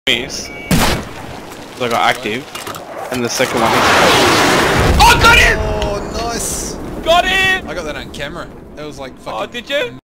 So I got active, and the second one. Oh, got it! Oh, nice! Got it! I got that on camera. That was like fucking. Oh, did you?